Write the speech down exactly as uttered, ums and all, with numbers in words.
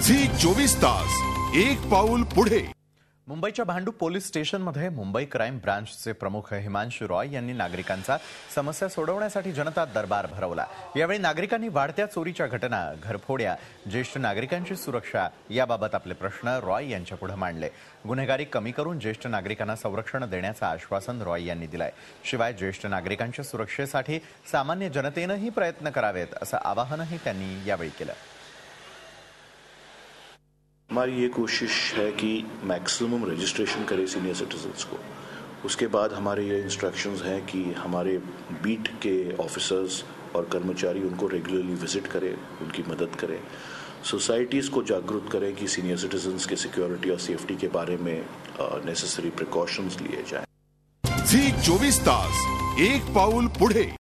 Zee चोवीस तास एक पाऊल पुढे। मुंबईच्या भांडूप पोलीस स्टेशनमध्ये मुंबई क्राईम ब्रांचचे प्रमुख हिमांशु रॉय यांनी नागरिकांचा समस्या सोडवण्यासाठी जनता दरबार भरवला। यावेळी नागरिकांनी वाढत्या चोरीच्या घटना, घरफोड्या, ज्येष्ठ नागरिकांची सुरक्षा याबाबत आपले प्रश्न रॉय यांच्यापुढे मांडले। गुन्हेगारी कमी करून ज्येष्ठ नागरिकांना संरक्षण देण्याचं आश्वासन रॉय यांनी दिलंय। शिवाय ज्येष्ठ नागरिकांच्या सुरक्षेसाठी सामान्य जनतेनेही प्रयत्न करावेत असं आवाहनही त्यांनी यावेळी केलं। हमारी ये कोशिश है कि मैक्सिमम रजिस्ट्रेशन करें सीनियर सिटीजन्स को। उसके बाद हमारे ये इंस्ट्रक्शंस हैं कि हमारे बीट के ऑफिसर्स और कर्मचारी उनको रेगुलरली विजिट करें, उनकी मदद करें, सोसाइटीज़ को जागरूक करें कि सीनियर सिटीजन्स के सिक्योरिटी और सेफ्टी के बारे में नेसेसरी प्रिकॉशंस लिए जाएं। झी चोवीस तास एक पाऊल पुढे।